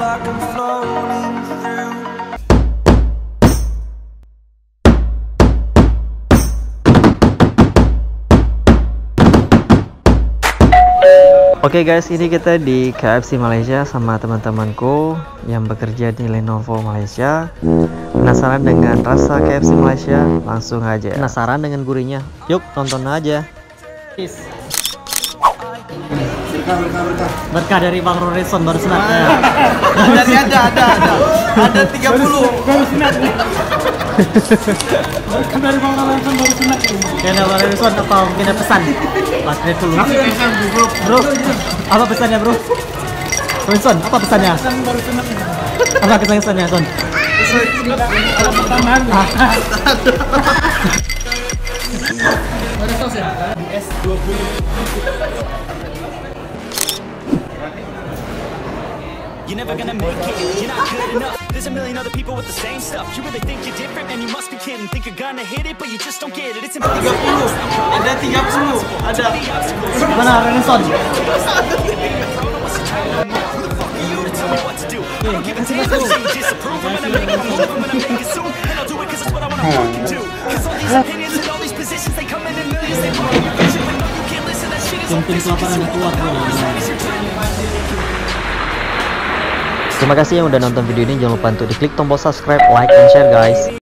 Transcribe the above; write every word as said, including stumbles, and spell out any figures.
like I'm floating through. Oke okay guys, ini kita di K F C Malaysia sama teman-temanku yang bekerja di Lenovo Malaysia. Penasaran dengan rasa K F C Malaysia? Langsung aja. Penasaran dengan gurihnya? Yuk tonton aja. Peace. Berkah, berkah, berkah. Berkah dari Bang Rorison baru sunat. Dari ada, ada, ada. Ada tiga puluh. Baru sunat. Berkah dari Bang Rorison baru sunat. Kena Bang Rorison apa mungkin ada pesan? Pakai dulu. Pesan bro. Bro, apa pesannya bro? Rorison, apa pesannya? Pesan baru sunat. Apa kesan-kesannya Son? Ada pertanyaan. Ada sos ya? S dua puluh. You're never gonna make it, you're not good enough. There's a million other people with the same stuff. You really think you're different, man, you must be kidding. Think you're gonna hit it, but you just don't get it. It's impossible. tiga puluh. Ada tiga puluh. Ada. Mana Rorison? Tim-tim kelaparan udah kuat bro. Terima kasih yang udah nonton video ini. Jangan lupa untuk diklik tombol subscribe, like, dan share guys.